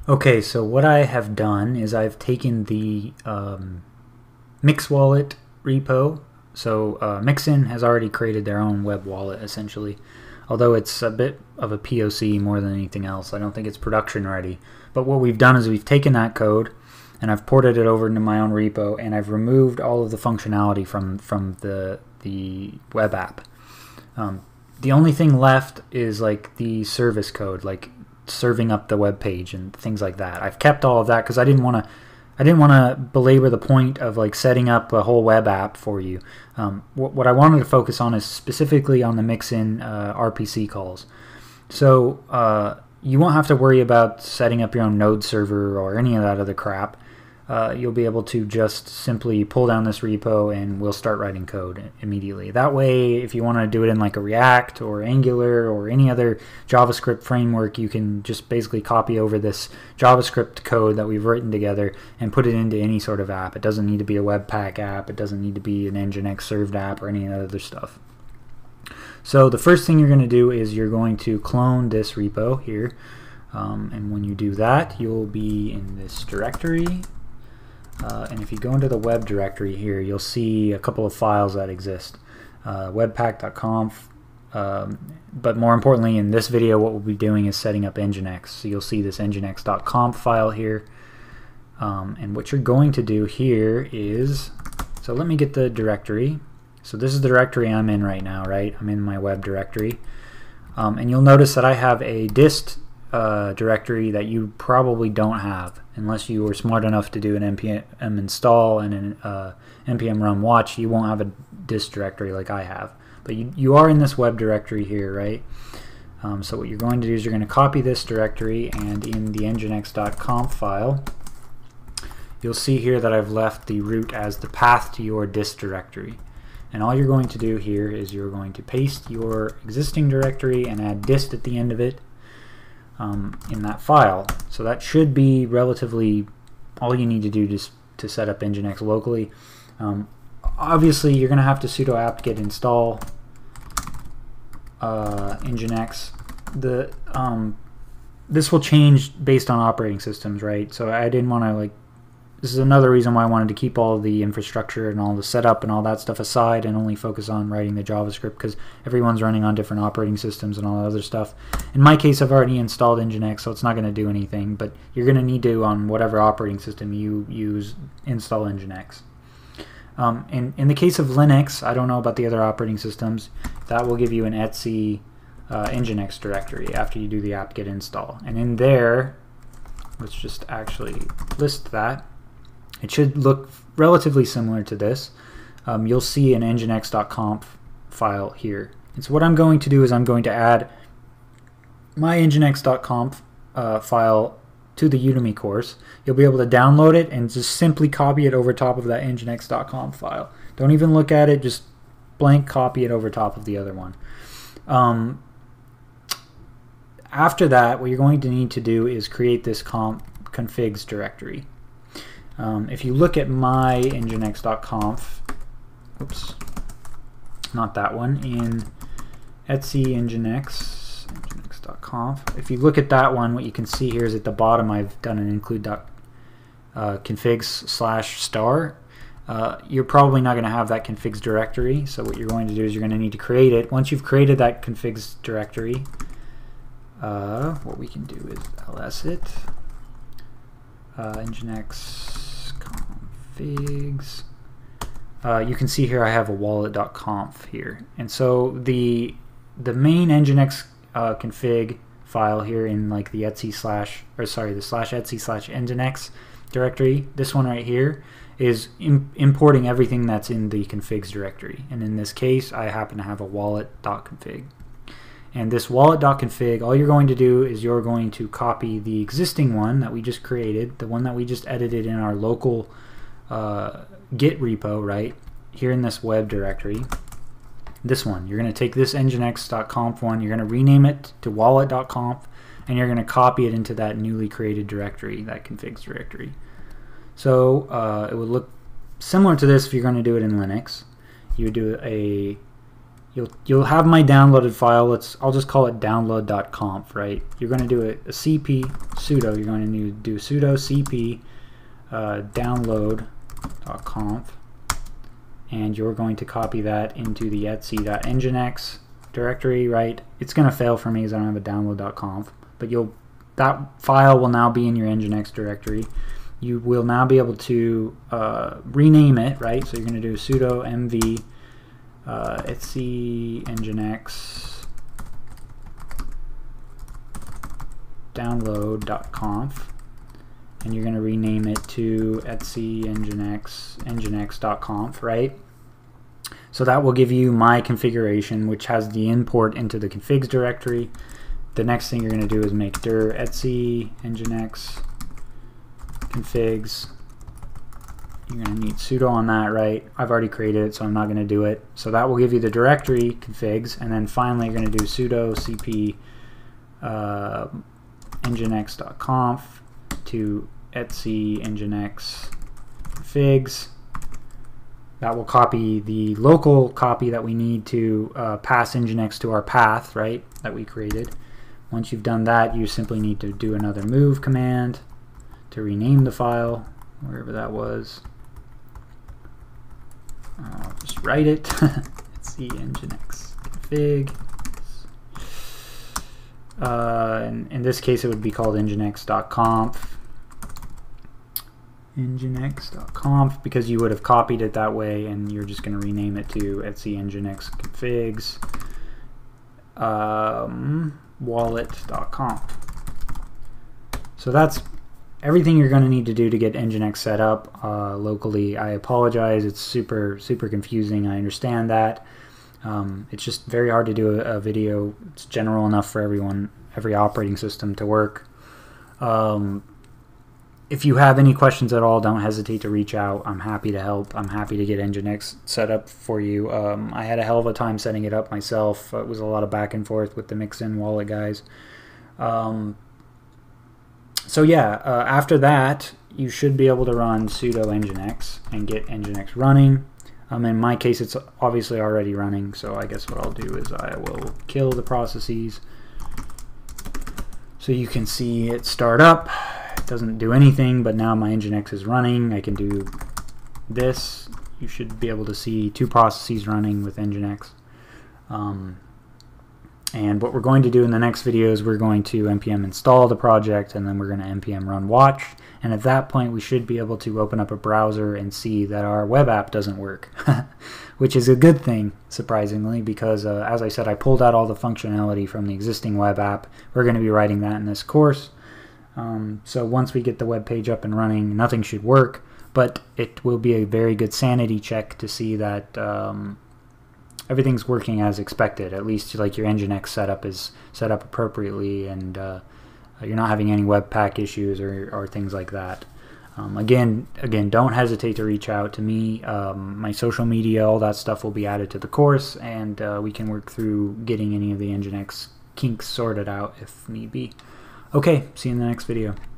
Okay, so what I have done is I've taken the Mix wallet repo. So Mixin has already created their own web wallet essentially, although it's a bit of a POC more than anything else. I don't think it's production ready. But what we've done is we've taken that code and I've ported it over into my own repo, and I've removed all of the functionality from the web app. The only thing left is like the service code, like serving up the web page and things like that. I've kept all of that because I didn't want to belabor the point of like setting up a whole web app for you. What I wanted to focus on is specifically on the Mixin RPC calls. So you won't have to worry about setting up your own node server or any of that other crap. You'll be able to just simply pull down this repo and we'll start writing code immediately. That way, if you want to do it in like a React or Angular or any other JavaScript framework, you can just basically copy over this JavaScript code that we've written together and put it into any sort of app. It doesn't need to be a Webpack app. It doesn't need to be an Nginx served app or any other stuff. So the first thing you're going to do is you're going to clone this repo here. And when you do that, you'll be in this directory. And if you go into the web directory here, you'll see a couple of files that exist. Webpack.conf, but more importantly in this video what we'll be doing is setting up Nginx. So you'll see this nginx.conf file here. And what you're going to do here is, so let me get the directory. So this is the directory I'm in right now, right? I'm in my web directory. And you'll notice that I have a dist directory that you probably don't have unless you were smart enough to do an npm install and an npm run watch. You won't have a dist directory like I have, but you are in this web directory here, right? So what you're going to do is you're going to copy this directory, and in the nginx.conf file you'll see here that I've left the root as the path to your dist directory. And all you're going to do here is you're going to paste your existing directory and add dist at the end of it in that file. So that should be relatively all you need to do just to set up Nginx locally. Obviously you're going to have to sudo apt-get install Nginx. This will change based on operating systems, right? So I didn't want to this is another reason why I wanted to keep all the infrastructure and all the setup and all that stuff aside and only focus on writing the JavaScript, because everyone's running on different operating systems and all that other stuff. In my case, I've already installed Nginx, so it's not going to do anything, but you're going to need to, on whatever operating system you use, install Nginx. In the case of Linux, I don't know about the other operating systems, that will give you an etc Nginx directory after you do the apt-get install. And in there, let's just actually list that. It should look relatively similar to this. You'll see an nginx.conf file here. And so what I'm going to do is I'm going to add my nginx.conf file to the Udemy course. You'll be able to download it and just simply copy it over top of that nginx.conf file. Don't even look at it, just blank copy it over top of the other one. After that, what you're going to need to do is create this configs directory. If you look at my nginx.conf, oops, not that one, in etc nginx.conf, if you look at that one, what you can see here is at the bottom I've done an include.configs/star. You're probably not going to have that configs directory, so what you're going to do is you're going to need to create it. Once you've created that configs directory, what we can do is ls it, nginx configs. You can see here I have a wallet.conf here, and so the main nginx config file here in like the /etc/nginx directory, this one right here, is importing everything that's in the configs directory, and in this case I happen to have a wallet.config. And this wallet.config, all you're going to do is you're going to copy the existing one that we just created, the one that we just edited in our local Git repo, right, here in this web directory. This one, you're going to take this nginx.conf one, you're going to rename it to wallet.conf, and you're going to copy it into that newly created directory, that configs directory. So it would look similar to this if you're going to do it in Linux. You would do a you'll have my downloaded file. I'll just call it download.conf, right? You're going to do a cp sudo. You're going to do sudo cp download.conf, and you're going to copy that into the etc.nginx directory, right? It's going to fail for me because I don't have a download.conf, but that file will now be in your nginx directory. You will now be able to rename it, right? So you're going to do sudo mv etc nginx download.conf, and you're going to rename it to etc nginx.conf, right? So that will give you my configuration, which has the import into the configs directory. The next thing you're going to do is make dir etc nginx configs. You're going to need sudo on that, right? I've already created it, so I'm not going to do it. So that will give you the directory configs, and then finally you're going to do sudo cp nginx.conf to etc nginx configs. That will copy the local copy that we need to pass nginx to our path, right, that we created. Once you've done that, you simply need to do another move command to rename the file, wherever that was. I'll just write it. It's the nginx config. In this case, it would be called nginx.conf. Nginx.conf, because you would have copied it that way, and you're just going to rename it to etc nginx configs wallet.conf. So that's everything you're going to need to do to get Nginx set up locally. I apologize, it's super confusing. I understand that. It's just very hard to do a video. It's general enough for everyone, every operating system to work. If you have any questions at all, don't hesitate to reach out. I'm happy to help. I'm happy to get Nginx set up for you. I had a hell of a time setting it up myself. It was a lot of back and forth with the Mixin wallet guys. So yeah, after that, you should be able to run sudo nginx and get nginx running. In my case, it's obviously already running, so I guess what I'll do is I will kill the processes so you can see it start up. It doesn't do anything, but now my nginx is running. I can do this. You should be able to see 2 processes running with nginx. And what we're going to do in the next video is we're going to npm install the project, and then we're going to npm run watch. And at that point, we should be able to open up a browser and see that our web app doesn't work, which is a good thing, surprisingly, because as I said, I pulled out all the functionality from the existing web app. We're going to be writing that in this course. So once we get the web page up and running, nothing should work, but it will be a very good sanity check to see that everything's working as expected. At least like your Nginx setup is set up appropriately, and you're not having any webpack issues or things like that. Again, don't hesitate to reach out to me. My social media, all that stuff will be added to the course, and we can work through getting any of the Nginx kinks sorted out if need be. Okay, see you in the next video.